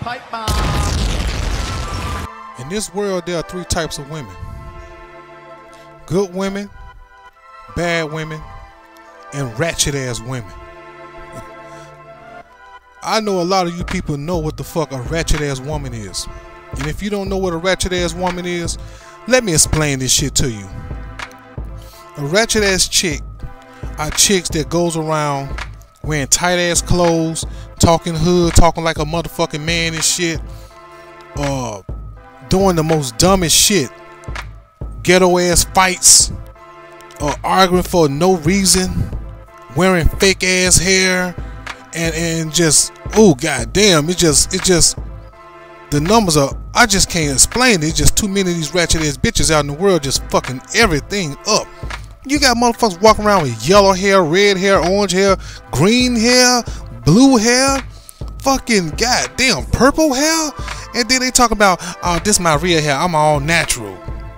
pipe bomb. In this world, there are three types of women: good women, bad women, and ratchet ass women. I know a lot of you people know what the fuck a ratchet ass woman is. And if you don't know what a ratchet ass woman is, let me explain this shit to you. A ratchet ass chick are chicks that goes around wearing tight ass clothes, talking hood, talking like a motherfucking man and shit, doing the most dumbest shit, ghetto ass fights, arguing for no reason, wearing fake ass hair, and just, oh goddamn, it just the numbers are, I just can't explain it. It's just too many of these ratchet ass bitches out in the world just fucking everything up. You got motherfuckers walking around with yellow hair, red hair, orange hair, green hair, blue hair, fucking goddamn purple hair, and then they talk about, oh, this my real hair, I'm all natural.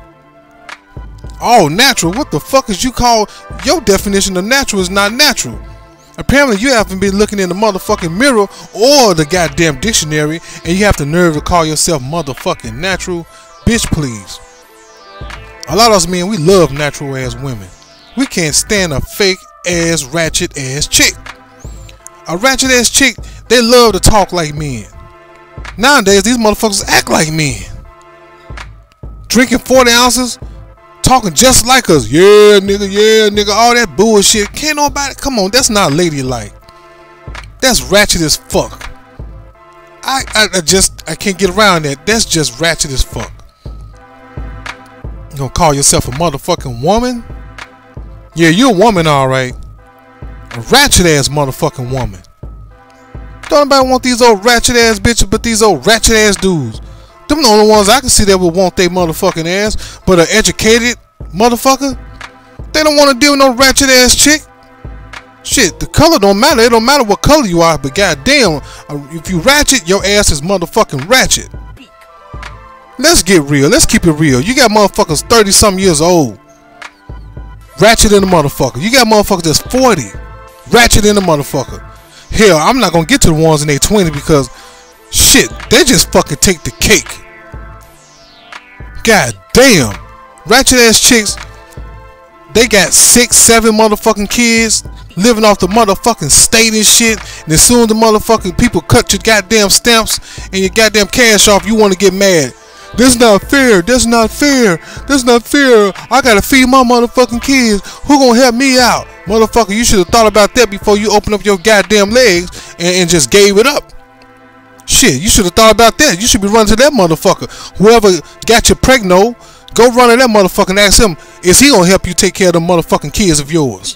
All natural? What the fuck is you call, your definition of natural is not natural. Apparently you haven't been looking in the motherfucking mirror or the goddamn dictionary, and you have the nerve to call yourself motherfucking natural. Bitch, please. A lot of us men, we love natural ass women. We can't stand a fake ass ratchet ass chick. A ratchet ass chick, they love to talk like men. Nowadays these motherfuckers act like men. Drinking 40 ounces, talking just like us. Yeah nigga, all that bullshit. Can't nobody, come on, that's not ladylike. That's ratchet as fuck. I can't get around that. That's just ratchet as fuck. You gonna call yourself a motherfucking woman? Yeah, you're a woman, alright. A ratchet ass motherfucking woman. Don't nobody want these old ratchet ass bitches, but these old ratchet ass dudes. Them the only ones I can see that would want they motherfucking ass. But an educated motherfucker, they don't want to deal with no ratchet ass chick. Shit, the color don't matter. It don't matter what color you are, but goddamn, if you ratchet, your ass is motherfucking ratchet. Let's get real. Let's keep it real. You got motherfuckers 30-something years old, ratchet in the motherfucker. You got motherfuckers that's 40, ratchet in the motherfucker. Hell, I'm not gonna get to the ones in their 20s because shit, they just fucking take the cake. God damn. Ratchet ass chicks, they got 6, 7 motherfucking kids living off the motherfucking state and shit. And as soon as the motherfucking people cut your goddamn stamps and your goddamn cash off, you want to get mad. This not fair. That's not fair. That's not fair. I gotta feed my motherfucking kids. Who gonna help me out? Motherfucker, you should have thought about that before you open up your goddamn legs and just gave it up. Shit, you should have thought about that. You should be running to that motherfucker. Whoever got you pregnant, go run to that motherfucker and ask him, is he gonna help you take care of the motherfucking kids of yours?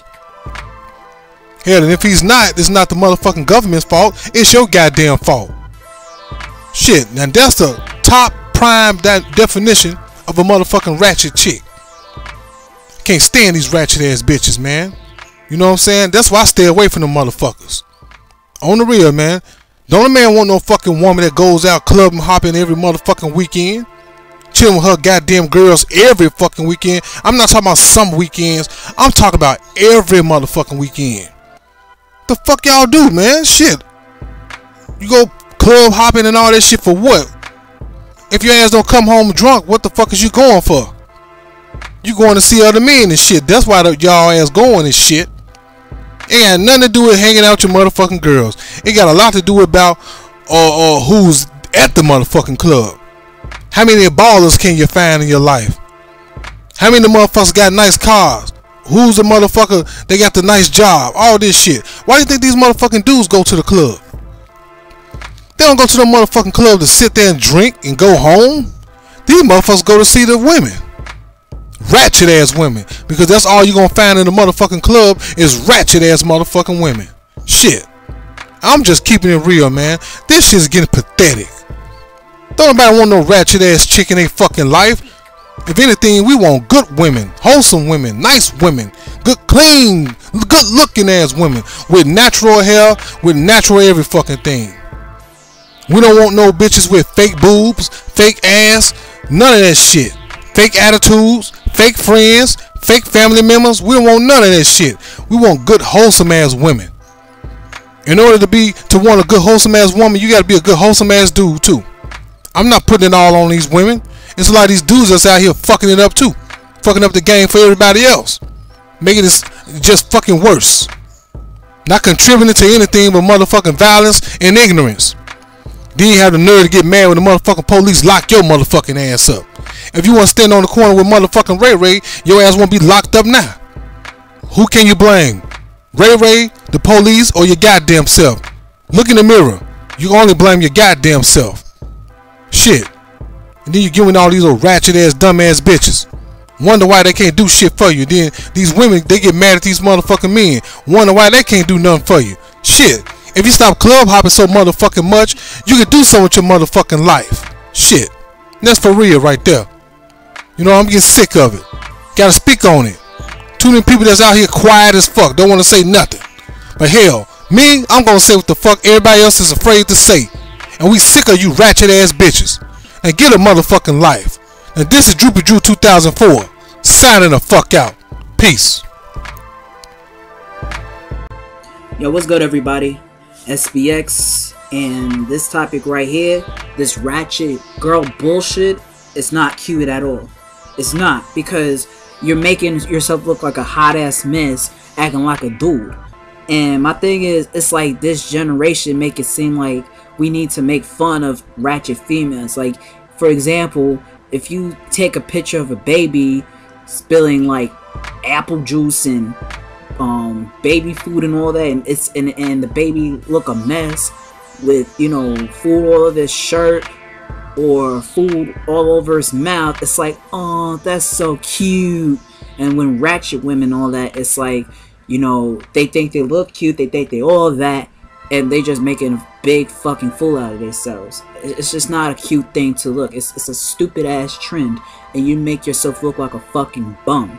Hell, and if he's not, it's not the motherfucking government's fault. It's your goddamn fault. Shit, now that's the top prime definition of a motherfucking ratchet chick. Can't stand these ratchet ass bitches, man. You know what I'm saying? That's why I stay away from them motherfuckers. On the real, man. Don't a man want no fucking woman that goes out clubbing, hopping every motherfucking weekend, chilling with her goddamn girls every fucking weekend. I'm not talking about some weekends. I'm talking about every motherfucking weekend. The fuck y'all do, man? Shit. You go club hopping and all that shit for what? If your ass don't come home drunk, what the fuck is you going for? You going to see other men and shit. That's why y'all ass going and shit. It got nothing to do with hanging out with your motherfucking girls. It got a lot to do about who's at the motherfucking club. How many ballers can you find in your life? How many motherfuckers got nice cars? Who's the motherfucker that got the nice job? All this shit. Why do you think these motherfucking dudes go to the club? They don't go to the motherfucking club to sit there and drink and go home. These motherfuckers go to see the women. Ratchet ass women. Because that's all you gonna find in the motherfucking club is ratchet ass motherfucking women. Shit. I'm just keeping it real, man. This shit's getting pathetic. Don't nobody want no ratchet ass chick in their fucking life. If anything, we want good women, wholesome women, nice women, good, clean, good looking ass women with natural hair, with natural every fucking thing. We don't want no bitches with fake boobs, fake ass, none of that shit. Fake attitudes, fake friends, fake family members. We don't want none of that shit. We want good, wholesome ass women. In order to want a good wholesome ass woman, you gotta be a good wholesome ass dude too. I'm not putting it all on these women. It's a lot of these dudes that's out here fucking it up too. Fucking up the game for everybody else. Making it just fucking worse. Not contributing to anything but motherfucking violence and ignorance. Then you have the nerve to get mad when the motherfucking police lock your motherfucking ass up. If you want to stand on the corner with motherfucking Ray Ray, your ass won't be locked up now. Who can you blame? Ray Ray, the police, or your goddamn self? Look in the mirror. You can only blame your goddamn self. Shit. And then you giving all these old ratchet ass dumb ass bitches. Wonder why they can't do shit for you. Then these women, they get mad at these motherfucking men. Wonder why they can't do nothing for you. Shit. If you stop club hopping so motherfucking much, you can do something with your motherfucking life. Shit. And that's for real right there. You know, I'm getting sick of it. Gotta speak on it. Too many people that's out here quiet as fuck. Don't want to say nothing. But hell, me, I'm gonna say what the fuck everybody else is afraid to say. And we sick of you ratchet ass bitches. And get a motherfucking life. And this is Drewpdrew2004. Signing the fuck out. Peace. Yo, what's good everybody? SBX, and this topic right here, this ratchet girl bullshit, it's not cute at all. It's not, because you're making yourself look like a hot ass mess, acting like a dude. And my thing is, it's like this generation make it seem like we need to make fun of ratchet females. Like, for example, if you take a picture of a baby spilling like apple juice and baby food and all that, and the baby look a mess with, you know, food all over his shirt or food all over his mouth, it's like, oh, that's so cute. And when ratchet women, all that, it's like, you know, they think they look cute, they think they all that, and they just making a big fucking fool out of themselves. It's just not a cute thing to look. It's a stupid ass trend, and you make yourself look like a fucking bum.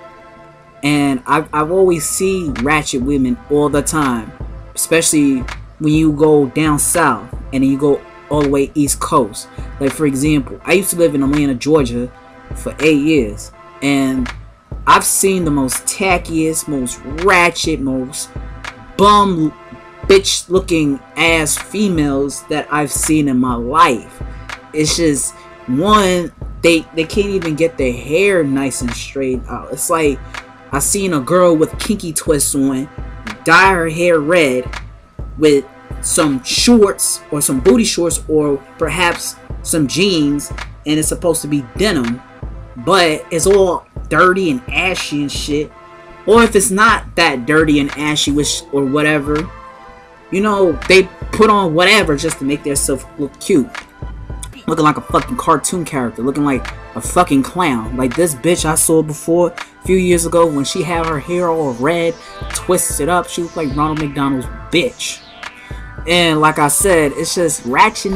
And I've always seen ratchet women all the time, especially when you go down south and then you go all the way east coast. Like, for example, I used to live in Atlanta, Georgia for 8 years, and I've seen the most tackiest, most ratchet, most bum bitch looking ass females that I've seen in my life. It's just, one, they can't even get their hair nice and straight out. It's like, I seen a girl with kinky twists on, dye her hair red with some shorts or some booty shorts or perhaps some jeans, and it's supposed to be denim, but it's all dirty and ashy and shit. Or if it's not that dirty and ashy or whatever, you know, they put on whatever just to make themselves look cute. Looking like a fucking cartoon character, looking like a fucking clown. Like this bitch I saw before a few years ago when she had her hair all red, twisted up, she looked like Ronald McDonald's bitch. And like I said, it's just ratchet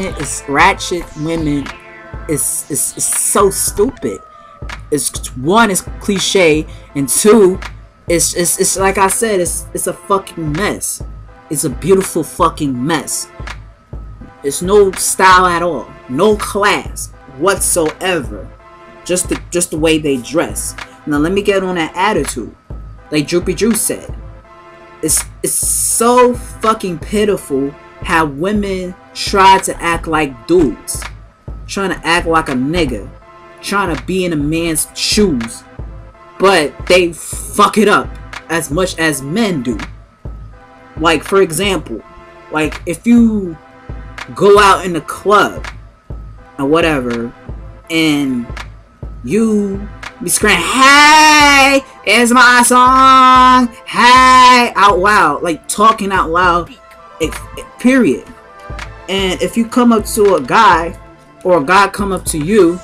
women. It's so stupid. It's, one, it's cliche, and two, it's like I said, it's a fucking mess. It's a beautiful fucking mess. It's no style at all, no class whatsoever. Just the way they dress. Now let me get on that attitude. Like Drewpdrew said, it's so fucking pitiful how women try to act like dudes, trying to act like a nigga, trying to be in a man's shoes, but they fuck it up as much as men do. Like, for example, like if you go out in the club or whatever and you be screaming, "Hey, it's my song, hey," out loud, like talking out loud, period. And if you come up to a guy, or a guy come up to you,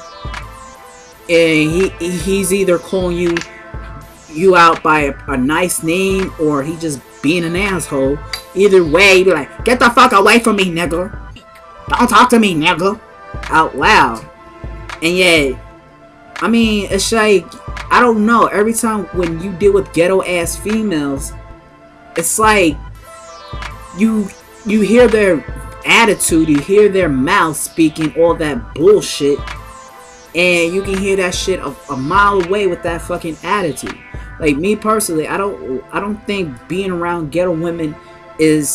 and he's either calling you out by a nice name, or he just being an asshole, either way, you be like, "Get the fuck away from me, nigga. Don't talk to me, nigga," out loud. And yet, I mean, it's like, I don't know, every time when you deal with ghetto ass females, it's like you hear their attitude, you hear their mouth speaking all that bullshit, and you can hear that shit a mile away with that fucking attitude. Like me personally, I don't think being around ghetto women is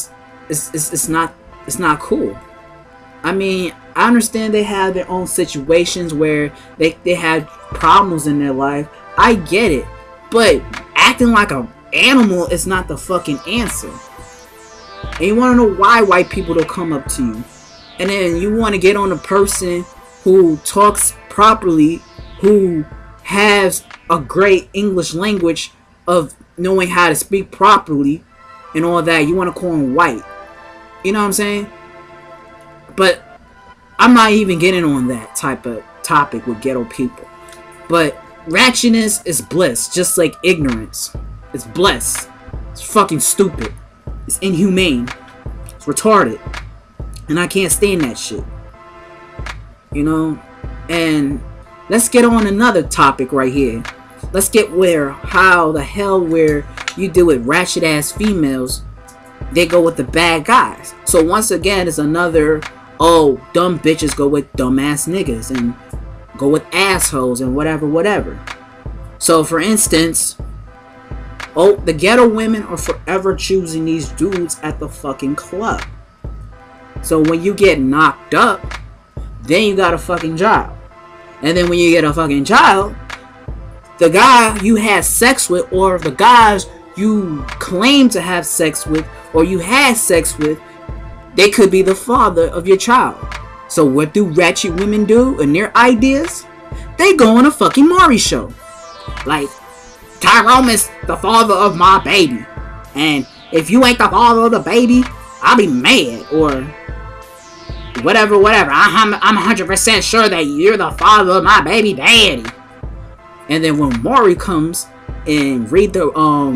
it's not cool. I mean, I understand they have their own situations where they had problems in their life. I get it. But acting like an animal is not the fucking answer. And you want to know why white people don't come up to you. And then you want to get on a person who talks properly, who has a great English language of knowing how to speak properly and all that. You want to call them white. You know what I'm saying? But I'm not even getting on that type of topic with ghetto people. But ratchetness is bliss, just like ignorance. It's bliss. It's fucking stupid. It's inhumane. It's retarded. And I can't stand that shit. You know? And let's get on another topic right here. Let's get how the hell where you deal with ratchet ass females, they go with the bad guys. So once again, it's another, oh, dumb bitches go with dumb ass niggas and go with assholes and whatever. So for instance, oh, the ghetto women are forever choosing these dudes at the fucking club. So when you get knocked up, then you got a fucking job. And then when you get a fucking child, the guy you had sex with, or the guys you claim to have sex with, or you had sex with, they could be the father of your child. So what do ratchet women do in their ideas? They go on a fucking Maury show. Like, Tyrone is the father of my baby. And if you ain't the father of the baby, I'll be mad. Or whatever. I'm 100% sure that you're the father of my baby daddy. And then when Maury comes and read the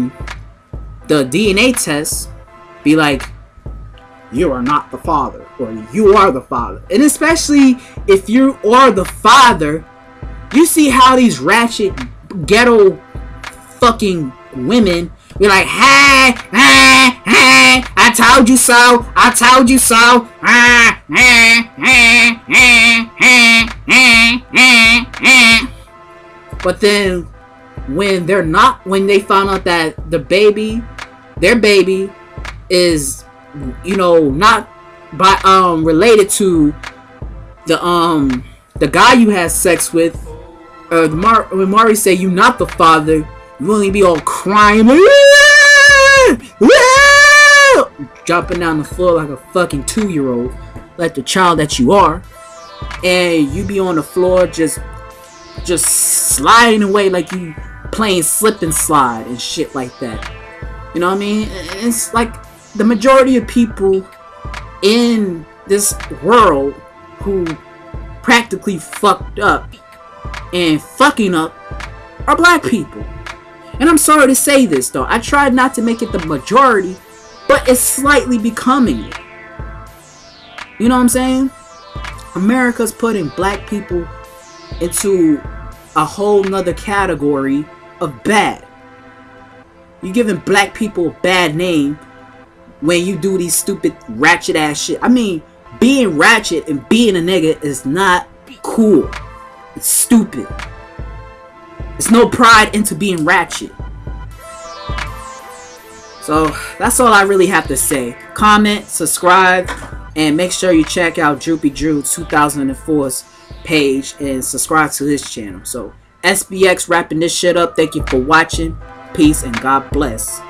DNA test, be like, you are not the father, or you are the father. And especially if you are the father, you see how these ratchet ghetto fucking women be like, hey, I told you so, But then when they found out that their baby is, you know, not by related to the guy you had sex with, when Maury say you not the father, you only be all crying, jumping down the floor like a fucking 2-year-old, like the child that you are, and you be on the floor just sliding away like you playing slip and slide and shit like that. You know what I mean? It's like the majority of people in this world who practically fucked up and fucking up are black people. And I'm sorry to say this though, I tried not to make it the majority, but it's slightly becoming it. You know what I'm saying? America's putting black people into a whole nother category of bad. You're giving black people a bad name when you do these stupid ratchet ass shit. I mean, being ratchet and being a nigga is not cool. It's stupid. There's no pride into being ratchet. So that's all I really have to say. Comment, subscribe, and make sure you check out Drewpdrew2004's page and subscribe to his channel. So SBX wrapping this shit up. Thank you for watching. Peace and God bless.